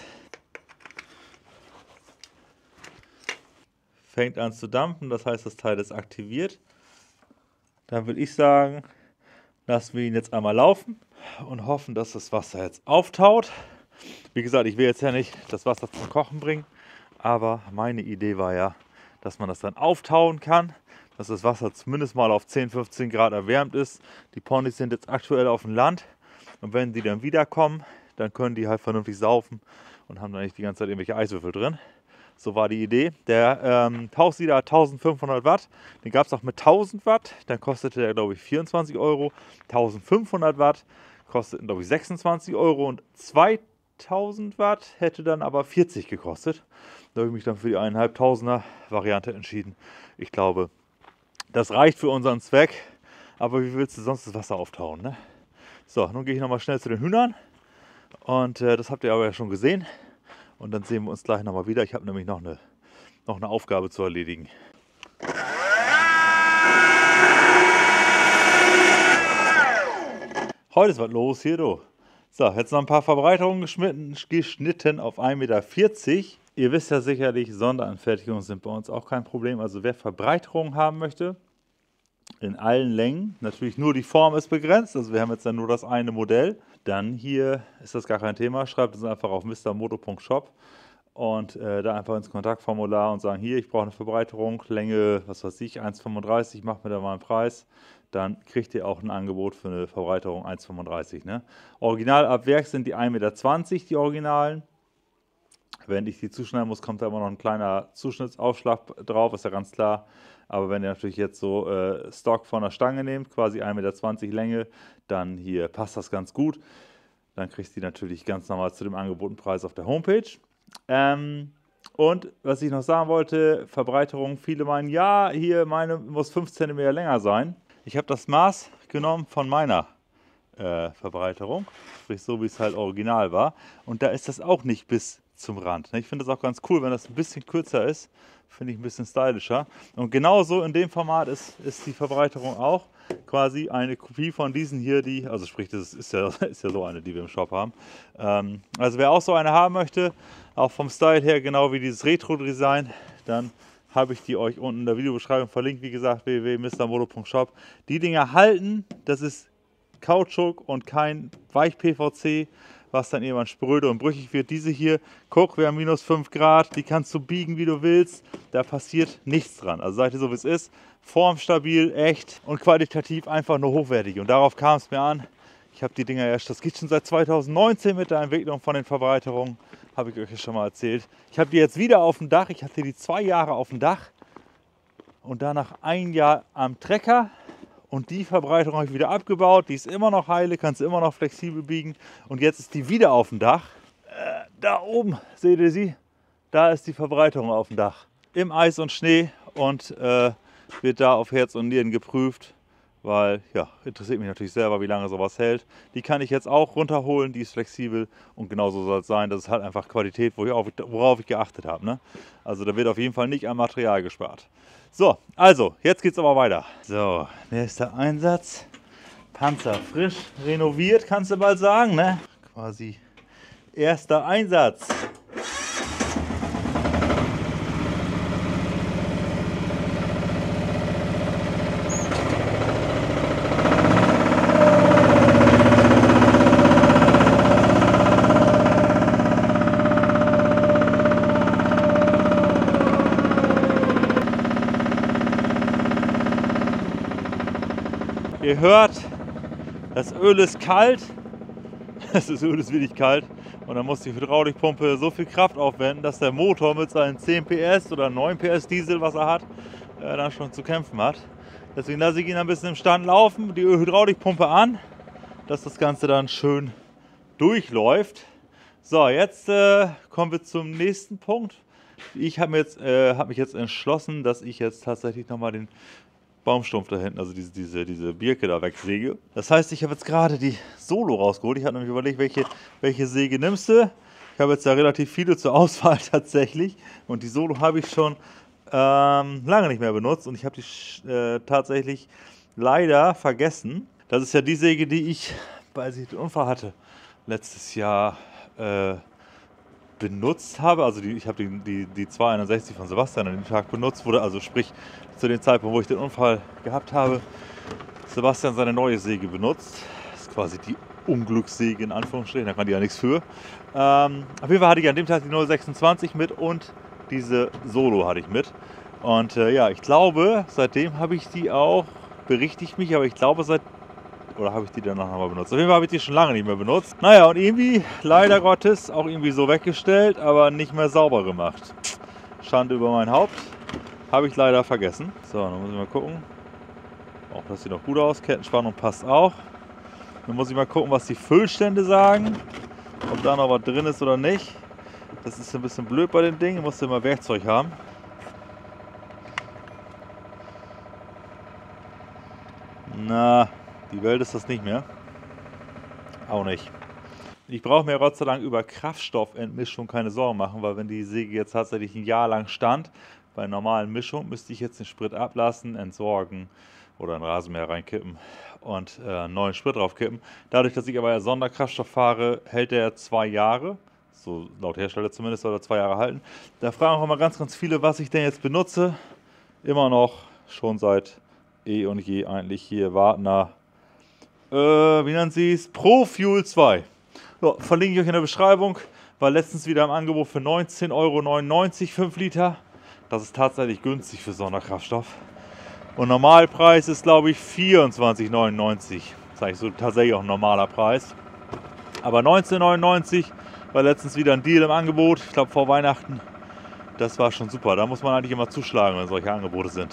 Fängt an zu dampfen, das heißt, das Teil ist aktiviert. Dann würde ich sagen, lassen wir ihn jetzt einmal laufen und hoffen, dass das Wasser jetzt auftaut. Wie gesagt, ich will jetzt ja nicht das Wasser zum Kochen bringen, aber meine Idee war ja, dass man das dann auftauen kann, dass das Wasser zumindest mal auf zehn, fünfzehn Grad erwärmt ist. Die Ponys sind jetzt aktuell auf dem Land und wenn die dann wiederkommen, dann können die halt vernünftig saufen und haben dann nicht die ganze Zeit irgendwelche Eiswürfel drin. So war die Idee. Der ähm, Tauchsieder hat eintausendfünfhundert Watt. Den gab es auch mit tausend Watt. Dann kostete der, glaube ich, vierundzwanzig Euro. eintausendfünfhundert Watt kosteten, glaube ich, sechsundzwanzig Euro. Und zweitausend Watt hätte dann aber vierzig gekostet. Da habe ich mich dann für die eintausendfünfhunderter Variante entschieden. Ich glaube, das reicht für unseren Zweck. Aber wie willst du sonst das Wasser auftauen, ne? So, nun gehe ich nochmal schnell zu den Hühnern. Und äh, das habt ihr aber ja schon gesehen. Und dann sehen wir uns gleich nochmal wieder. Ich habe nämlich noch eine, noch eine Aufgabe zu erledigen. Heute ist was los hier, du. So, jetzt noch ein paar Verbreiterungen geschnitten, geschnitten auf ein Meter vierzig. Ihr wisst ja sicherlich, Sonderanfertigungen sind bei uns auch kein Problem. Also wer Verbreiterungen haben möchte, in allen Längen, natürlich nur die Form ist begrenzt. Also wir haben jetzt dann nur das eine Modell. Dann hier ist das gar kein Thema. Schreibt uns einfach auf mistermoto punkt shop und äh, da einfach ins Kontaktformular und sagen, hier, ich brauche eine Verbreiterung, Länge, was weiß ich, eins Komma fünfunddreißig, macht mir da mal einen Preis. Dann kriegt ihr auch ein Angebot für eine Verbreiterung eins Komma fünfunddreißig. Ne? Original ab Werk sind die ein Meter zwanzig, die Originalen. Wenn ich die zuschneiden muss, kommt da immer noch ein kleiner Zuschnittsaufschlag drauf, ist ja ganz klar. Aber wenn ihr natürlich jetzt so äh, Stock von der Stange nehmt, quasi ein Meter zwanzig Länge, dann hier passt das ganz gut. Dann kriegst du die natürlich ganz normal zu dem angebotenen Preis auf der Homepage. Ähm, und was ich noch sagen wollte, Verbreiterung, viele meinen, ja, hier meine muss fünf Zentimeter länger sein. Ich habe das Maß genommen von meiner äh, Verbreiterung, sprich so wie es halt original war. Und da ist das auch nicht bis zum Rand. Ich finde das auch ganz cool, wenn das ein bisschen kürzer ist. Finde ich ein bisschen stylischer. Und genauso in dem Format ist, ist die Verbreiterung auch quasi eine Kopie von diesen hier, die, also sprich, das ist ja, ist ja so eine, die wir im Shop haben. Ähm, also wer auch so eine haben möchte, auch vom Style her genau wie dieses Retro-Design, dann habe ich die euch unten in der Videobeschreibung verlinkt. Wie gesagt, w w w punkt mistermoto punkt shop. Die Dinger halten, das ist Kautschuk und kein Weich-P V C, was dann irgendwann spröde und brüchig wird. Diese hier, guck, wir haben minus fünf Grad, die kannst du biegen, wie du willst. Da passiert nichts dran. Also seid ihr so, wie es ist. Formstabil, echt und qualitativ einfach nur hochwertig. Und darauf kam es mir an. Ich habe die Dinger erst, das geht schon seit zweitausendneunzehn mit der Entwicklung von den Verbreiterungen. Habe ich euch ja schon mal erzählt. Ich habe die jetzt wieder auf dem Dach. Ich hatte die zwei Jahre auf dem Dach. Und danach ein Jahr am Trecker. Und die Verbreiterung habe ich wieder abgebaut. Die ist immer noch heile, kannst du immer noch flexibel biegen. Und jetzt ist die wieder auf dem Dach. Äh, da oben, seht ihr sie? Da ist die Verbreiterung auf dem Dach. Im Eis und Schnee und äh, wird da auf Herz und Nieren geprüft. Weil, ja, interessiert mich natürlich selber, wie lange sowas hält. Die kann ich jetzt auch runterholen, die ist flexibel. Und genauso soll es sein. Das ist halt einfach Qualität, worauf ich geachtet habe. Ne? Also da wird auf jeden Fall nicht an Material gespart. So, also, jetzt geht's aber weiter. So, nächster Einsatz. Panzer frisch renoviert, kannst du bald sagen, ne? Quasi erster Einsatz. Ihr hört, das Öl ist kalt, das Öl ist wirklich kalt und dann muss die Hydraulikpumpe so viel Kraft aufwenden, dass der Motor mit seinen zehn P S oder neun P S Diesel, was er hat, äh, dann schon zu kämpfen hat. Deswegen lasse ich ihn ein bisschen im Stand laufen, die Hydraulikpumpe an, dass das Ganze dann schön durchläuft. So, jetzt äh, kommen wir zum nächsten Punkt. Ich habe äh, hab mich jetzt entschlossen, dass ich jetzt tatsächlich nochmal den Baumstumpf da hinten, also diese, diese, diese Birke da wegsäge. Das heißt, ich habe jetzt gerade die Solo rausgeholt. Ich habe nämlich überlegt, welche, welche Säge nimmst du. Ich habe jetzt da relativ viele zur Auswahl tatsächlich. Und die Solo habe ich schon ähm, lange nicht mehr benutzt. Und ich habe die äh, tatsächlich leider vergessen. Das ist ja die Säge, die ich, als ich den Unfall hatte, letztes Jahr äh, benutzt habe. Also die, ich habe die, die, die zweihunderteinundsechzig von Sebastian an dem Tag benutzt, wurde also sprich zu dem Zeitpunkt, wo ich den Unfall gehabt habe, Sebastian seine neue Säge benutzt. Das ist quasi die Unglückssäge in Anführungsstrichen, da kann die ja nichts für. Ähm, auf jeden Fall hatte ich an dem Tag die null sechsundzwanzig mit und diese Solo hatte ich mit. Und äh, ja, ich glaube, seitdem habe ich die auch, berichtigt mich, aber ich glaube seit, oder habe ich die danach nochmal benutzt? Auf jeden Fall habe ich die schon lange nicht mehr benutzt. Naja, und irgendwie, leider Gottes, auch irgendwie so weggestellt, aber nicht mehr sauber gemacht. Schande über mein Haupt. Habe ich leider vergessen. So, dann muss ich mal gucken. Auch das sieht noch gut aus. Kettenspannung passt auch. Dann muss ich mal gucken, was die Füllstände sagen. Ob da noch was drin ist oder nicht. Das ist ein bisschen blöd bei den Dingen. Du musst immer Werkzeug haben. Na, die Welt ist das nicht mehr. Auch nicht. Ich brauche mir Gott sei Dank über Kraftstoffentmischung keine Sorgen machen, weil wenn die Säge jetzt tatsächlich ein Jahr lang stand, bei normalen Mischung müsste ich jetzt den Sprit ablassen, entsorgen oder einen Rasenmäher reinkippen und äh, einen neuen Sprit draufkippen. Dadurch, dass ich aber ja Sonderkraftstoff fahre, hält der zwei Jahre. So laut Hersteller zumindest soll er zwei Jahre halten. Da fragen auch immer ganz, ganz viele, was ich denn jetzt benutze. Immer noch, schon seit eh und je eigentlich hier Wartner, äh, wie nennen sie es? Pro Fuel zwei. So, verlinke ich euch in der Beschreibung. War letztens wieder im Angebot für neunzehn Euro neunundneunzig, fünf Liter. Das ist tatsächlich günstig für Sonderkraftstoff. Und Normalpreis ist, glaube ich, vierundzwanzig neunundneunzig. Das ist eigentlich so tatsächlich auch ein normaler Preis. Aber neunzehn neunundneunzig war letztens wieder ein Deal im Angebot. Ich glaube vor Weihnachten. Das war schon super. Da muss man eigentlich immer zuschlagen, wenn solche Angebote sind.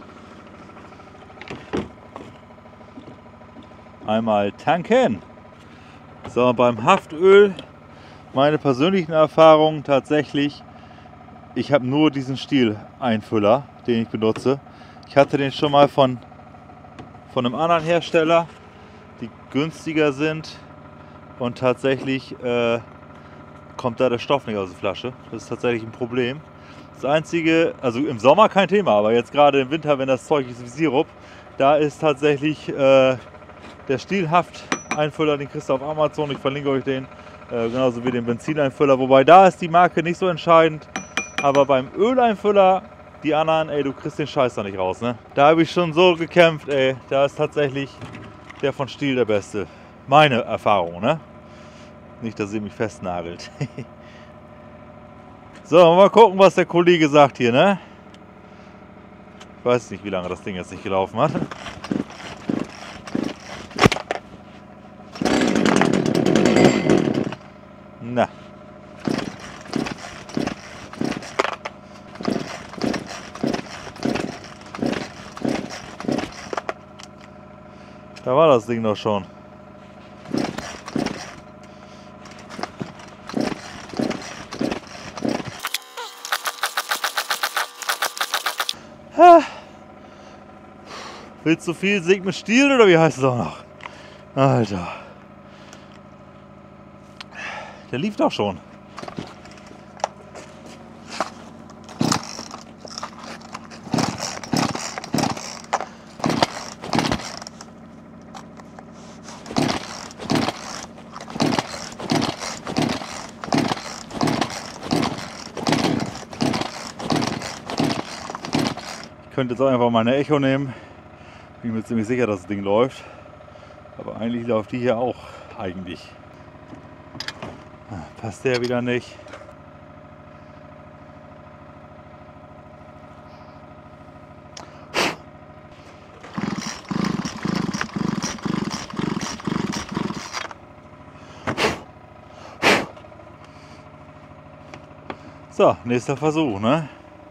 Einmal tanken. So, beim Haftöl, meine persönlichen Erfahrungen tatsächlich, ich habe nur diesen Stiel-Einfüller, den ich benutze. Ich hatte den schon mal von, von einem anderen Hersteller, die günstiger sind und tatsächlich äh, kommt da der Stoff nicht aus der Flasche. Das ist tatsächlich ein Problem. Das einzige, also im Sommer kein Thema, aber jetzt gerade im Winter, wenn das Zeug ist wie Sirup, da ist tatsächlich äh, der Stielhaft-Einfüller, den kriegst du auf Amazon, ich verlinke euch den, äh, genauso wie den Benzineinfüller, wobei da ist die Marke nicht so entscheidend, aber beim Öleinfüller, die anderen, ey, du kriegst den Scheiß da nicht raus, ne? Da habe ich schon so gekämpft, ey, da ist tatsächlich der von Stiel der beste. Meine Erfahrung, ne? Nicht, dass ihr mich festnagelt. So, mal gucken, was der Kollege sagt hier, ne? Ich weiß nicht, wie lange das Ding jetzt nicht gelaufen hat. Na. Da war das Ding doch schon. Ha. Willst du viel Sieg mit Stiel oder wie heißt es auch noch? Alter. Der lief doch schon. Ich könnte jetzt auch einfach mal eine Echo nehmen. Bin mir ziemlich sicher, dass das Ding läuft. Aber eigentlich läuft die hier auch eigentlich. Passt der wieder nicht. So, nächster Versuch, ne?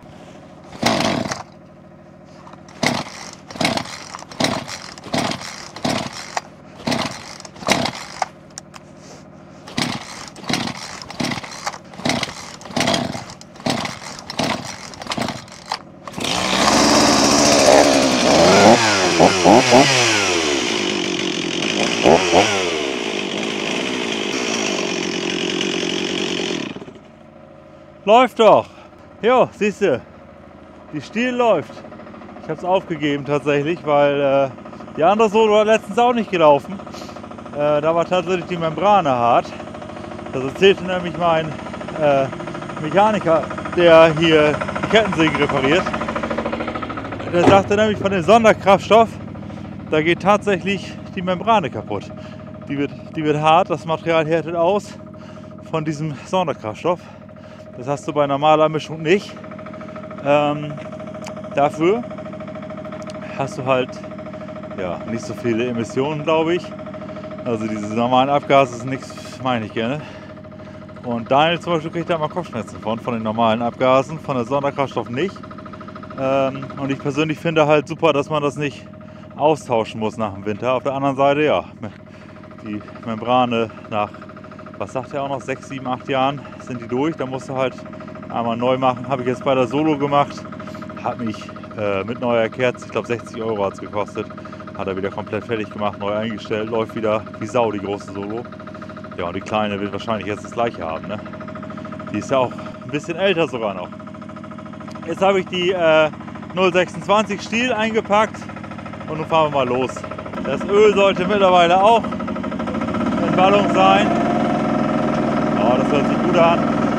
Läuft doch. Jo, siehst du, die Stiel läuft. Ich habe es aufgegeben tatsächlich, weil äh, die andere Solo hat letztens auch nicht gelaufen. Äh, da war tatsächlich die Membrane hart. Das erzählte nämlich mein äh, Mechaniker, der hier die Kettensägen repariert. Der sagte nämlich von dem Sonderkraftstoff, da geht tatsächlich die Membrane kaputt. Die wird, die wird hart, das Material härtet aus von diesem Sonderkraftstoff. Das hast du bei normaler Mischung nicht. Ähm, dafür hast du halt ja, nicht so viele Emissionen, glaube ich. Also diese normalen Abgase sind nichts, meine ich gerne. Und Daniel zum Beispiel kriegt da mal Kopfschmerzen von, von den normalen Abgasen, von der Sonderkraftstoff nicht. Ähm, und ich persönlich finde halt super, dass man das nicht austauschen muss nach dem Winter. Auf der anderen Seite, ja, die Membrane nach, was sagt er auch noch, sechs, sieben, acht Jahren sind die durch. Da musst du halt einmal neu machen. Habe ich jetzt bei der Solo gemacht. Hat mich äh, mit neuer Kerze, ich glaube sechzig Euro hat es gekostet. Hat er wieder komplett fertig gemacht, neu eingestellt. Läuft wieder wie Sau, die große Solo. Ja, und die kleine wird wahrscheinlich jetzt das gleiche haben. Ne? Die ist ja auch ein bisschen älter sogar noch. Jetzt habe ich die äh, null sechsundzwanzig Stihl eingepackt und nun fahren wir mal los. Das Öl sollte mittlerweile auch in Ballung sein. Ja, das hört sich gut an.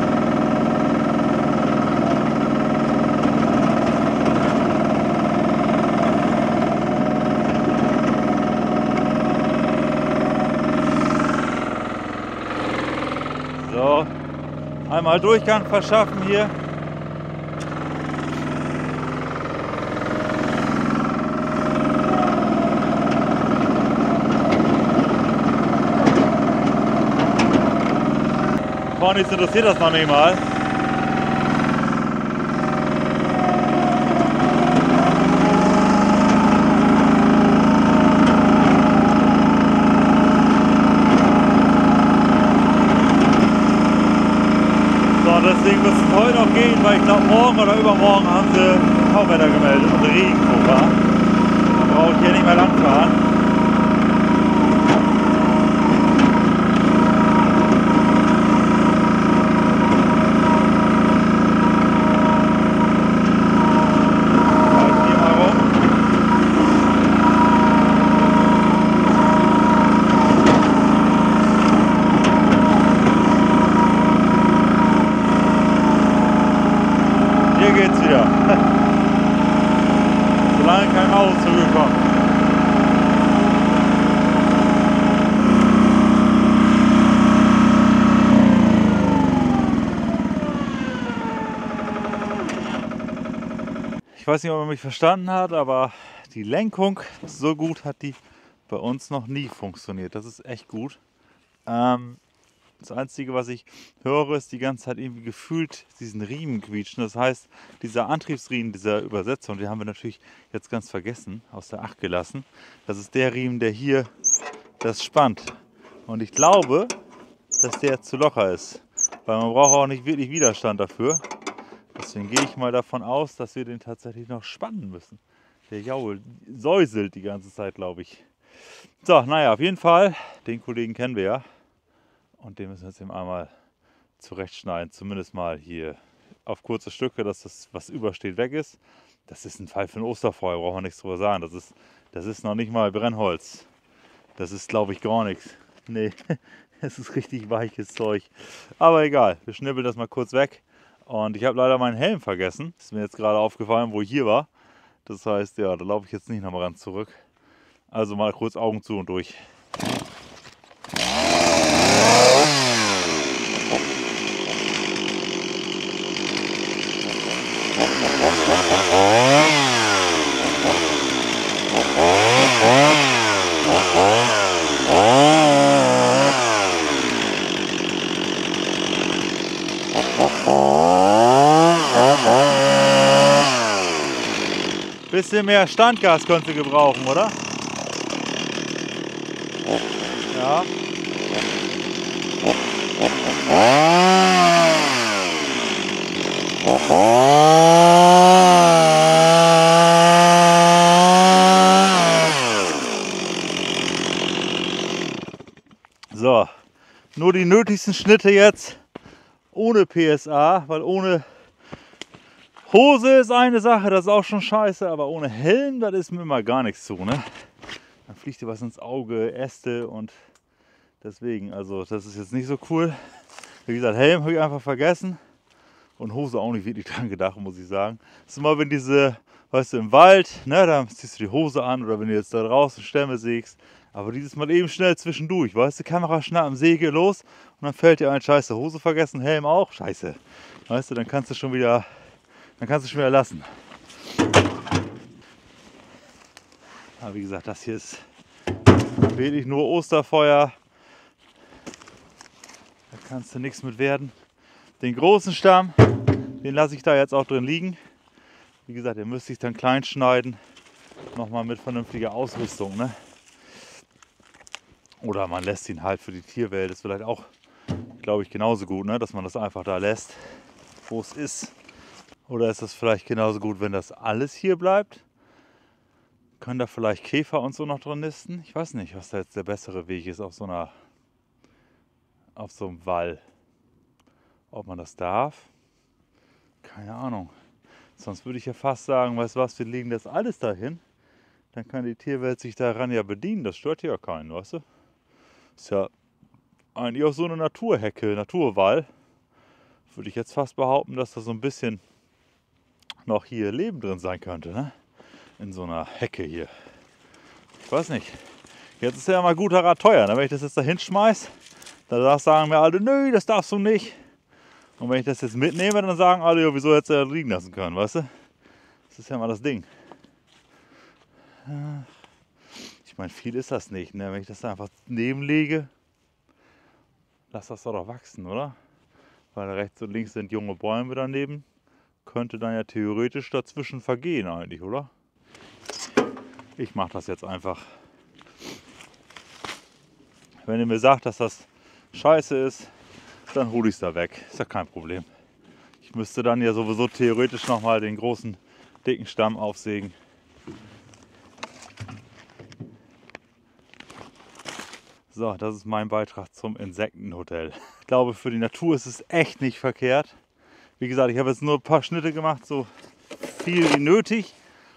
So, einmal Durchgang verschaffen hier. Vorne interessiert das noch nicht mal. Deswegen wird es heute noch gehen, weil ich glaube morgen oder übermorgen haben sie Tauwetter gemeldet und Regenpuffer. Dann brauche ich hier nicht mehr lang fahren. Hier mal rum. Hier geht's wieder. Solange kein Auto zugekommen. Ich weiß nicht, ob man mich verstanden hat, aber die Lenkung so gut hat die bei uns noch nie funktioniert. Das ist echt gut. Ähm, Das Einzige, was ich höre, ist die ganze Zeit irgendwie gefühlt diesen Riemen quietschen. Das heißt, dieser Antriebsriemen dieser Übersetzung, den haben wir natürlich jetzt ganz vergessen, aus der Acht gelassen. Das ist der Riemen, der hier das spannt. Und ich glaube, dass der zu locker ist. Weil man braucht auch nicht wirklich Widerstand dafür. Deswegen gehe ich mal davon aus, dass wir den tatsächlich noch spannen müssen. Der jault, säuselt die ganze Zeit, glaube ich. So, naja, auf jeden Fall, den Kollegen kennen wir ja. Und den müssen wir jetzt eben einmal zurechtschneiden, zumindest mal hier auf kurze Stücke, dass das, was übersteht, weg ist. Das ist ein Fall für ein Osterfeuer, braucht man nichts drüber sagen. Das ist, das ist noch nicht mal Brennholz. Das ist, glaube ich, gar nichts. Nee, das ist richtig weiches Zeug. Aber egal, wir schnibbeln das mal kurz weg. Und ich habe leider meinen Helm vergessen. Ist mir jetzt gerade aufgefallen, wo ich hier war. Das heißt, ja, da laufe ich jetzt nicht nochmal ganz zurück. Also mal kurz Augen zu und durch. Bisschen mehr Standgas könnt ihr gebrauchen, oder? Ja. So, nur die nötigsten Schnitte jetzt ohne P S A, weil ohne Hose ist eine Sache, das ist auch schon scheiße, aber ohne Helm, das ist mir immer gar nichts zu, ne? Dann fliegt dir was ins Auge, Äste und Deswegen, also das ist jetzt nicht so cool. Wie gesagt, Helm habe ich einfach vergessen. Und Hose auch nicht wirklich dran gedacht, muss ich sagen. Das ist immer, wenn diese, weißt du, im Wald, ne, da ziehst du die Hose an oder wenn du jetzt da draußen Stämme sägst. Aber dieses Mal eben schnell zwischendurch, weißt du, Kamera schnappen, Säge los und dann fällt dir ein, scheiße, Hose vergessen, Helm auch, scheiße. Weißt du, dann kannst du schon wieder, dann kannst du schon wieder lassen. Aber wie gesagt, das hier ist wirklich nur Osterfeuer. Da kannst du nichts mit werden. Den großen Stamm, den lasse ich da jetzt auch drin liegen. Wie gesagt, den müsste ich dann klein schneiden. Nochmal mit vernünftiger Ausrüstung. Ne? Oder man lässt ihn halt für die Tierwelt. Das ist vielleicht auch, glaube ich, genauso gut, ne? Dass man das einfach da lässt, wo es ist. Oder ist das vielleicht genauso gut, wenn das alles hier bleibt? Können da vielleicht Käfer und so noch drin nisten? Ich weiß nicht, was da jetzt der bessere Weg ist auf so einer, auf so einem Wall. Ob man das darf? Keine Ahnung. Sonst würde ich ja fast sagen, weißt du was, wir legen das alles dahin. Dann kann die Tierwelt sich daran ja bedienen. Das stört ja keinen, weißt du? Ist ja eigentlich auch so eine Naturhecke, Naturwall. Würde ich jetzt fast behaupten, dass da so ein bisschen noch hier Leben drin sein könnte, ne? In so einer Hecke hier. Ich weiß nicht. Jetzt ist ja mal guter Rat teuer. Ne? Wenn ich das jetzt da hinschmeiß, dann sagen mir alle, nö, das darfst du nicht. Und wenn ich das jetzt mitnehme, dann sagen alle, ja, wieso hättest du das liegen lassen können, weißt du? Das ist ja mal das Ding. Ich meine, viel ist das nicht, ne? Wenn ich das da einfach nebenlege, lass das doch wachsen, oder? Weil rechts und links sind junge Bäume daneben. Könnte dann ja theoretisch dazwischen vergehen eigentlich, oder? Ich mache das jetzt einfach. Wenn ihr mir sagt, dass das scheiße ist, dann hole ich es da weg. Ist ja kein Problem. Ich müsste dann ja sowieso theoretisch nochmal den großen, dicken Stamm aufsägen. So, das ist mein Beitrag zum Insektenhotel. Ich glaube, für die Natur ist es echt nicht verkehrt. Wie gesagt, ich habe jetzt nur ein paar Schnitte gemacht, so viel wie nötig.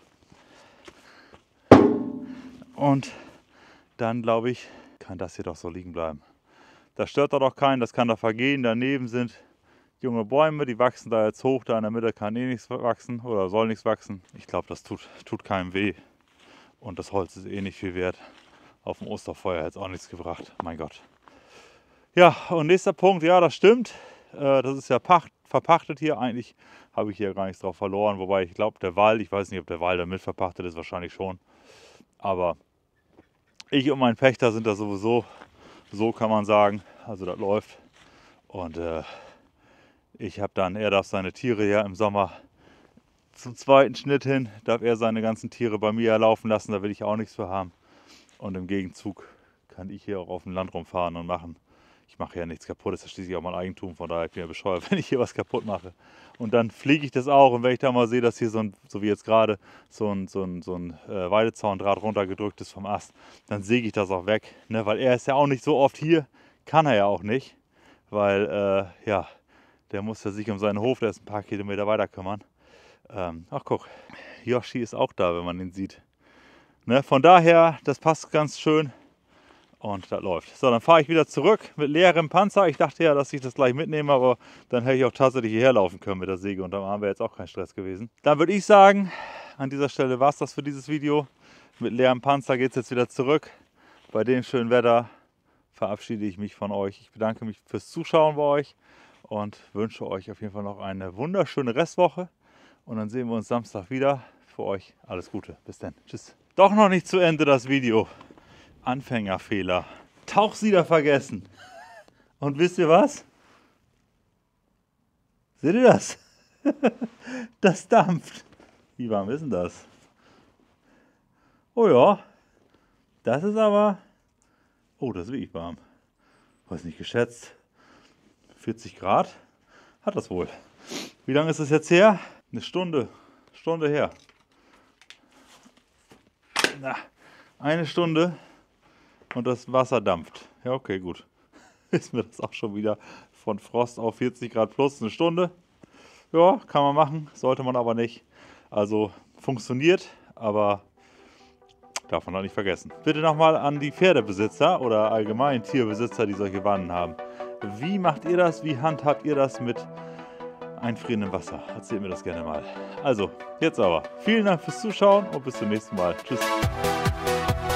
Und dann, glaube ich, kann das hier doch so liegen bleiben. Das stört doch keinen, das kann da vergehen. Daneben sind junge Bäume, die wachsen da jetzt hoch. Da in der Mitte kann eh nichts wachsen oder soll nichts wachsen. Ich glaube, das tut, tut keinem weh. Und das Holz ist eh nicht viel wert. Auf dem Osterfeuer hat es auch nichts gebracht. Mein Gott. Ja, und nächster Punkt, ja, das stimmt. Äh, das ist ja pacht, verpachtet hier. Eigentlich habe ich hier gar nichts drauf verloren. Wobei ich glaube, der Wald, ich weiß nicht, ob der Wald damit verpachtet ist, wahrscheinlich schon. Aber ich und mein Pächter sind da sowieso, so kann man sagen. Also das läuft. Und äh, ich habe dann, er darf seine Tiere ja im Sommer zum zweiten Schnitt hin, darf er seine ganzen Tiere bei mir laufen lassen. Da will ich auch nichts für haben. Und im Gegenzug kann ich hier auch auf dem Land rumfahren und machen. Ich mache ja nichts kaputt, das ist schließlich auch mein Eigentum, von daher bin ich ja bescheuert, wenn ich hier was kaputt mache. Und dann fliege ich das auch und wenn ich da mal sehe, dass hier so ein, so wie jetzt gerade, so ein, so ein, so ein äh, Weidezaundraht runtergedrückt ist vom Ast, dann säge ich das auch weg. Ne? Weil er ist ja auch nicht so oft hier, kann er ja auch nicht, weil äh, ja, der muss ja sich um seinen Hof, der ist ein paar Kilometer weiter kümmern. Ähm, ach guck, Yoshi ist auch da, wenn man ihn sieht. Ne? Von daher, das passt ganz schön. Und das läuft. So, dann fahre ich wieder zurück mit leerem Panzer. Ich dachte ja, dass ich das gleich mitnehme, aber dann hätte ich auch tatsächlich hierher laufen können mit der Säge und dann haben wir jetzt auch keinen Stress gewesen. Dann würde ich sagen, an dieser Stelle war es das für dieses Video. Mit leerem Panzer geht es jetzt wieder zurück. Bei dem schönen Wetter verabschiede ich mich von euch. Ich bedanke mich fürs Zuschauen bei euch und wünsche euch auf jeden Fall noch eine wunderschöne Restwoche. Und dann sehen wir uns Samstag wieder. Für euch alles Gute. Bis dann. Tschüss. Doch noch nicht zu Ende das Video. Anfängerfehler. Tauchsieder vergessen. Und wisst ihr was? Seht ihr das? Das dampft. Wie warm ist denn das? Oh ja. Das ist aber... Oh, das ist wirklich warm. Weiß nicht, geschätzt. vierzig Grad. Hat das wohl. Wie lange ist es jetzt her? Eine Stunde. Stunde her. Na, eine Stunde. Und das Wasser dampft. Ja, okay, gut. Ist mir das auch schon wieder von Frost auf vierzig Grad plus eine Stunde. Ja, kann man machen, sollte man aber nicht. Also funktioniert, aber Darf man auch nicht vergessen. Bitte nochmal an die Pferdebesitzer oder allgemein Tierbesitzer, die solche Wannen haben. Wie macht ihr das? Wie handhabt ihr das mit einfrierendem Wasser? Erzählt mir das gerne mal. Also, jetzt aber. Vielen Dank fürs Zuschauen und bis zum nächsten Mal. Tschüss.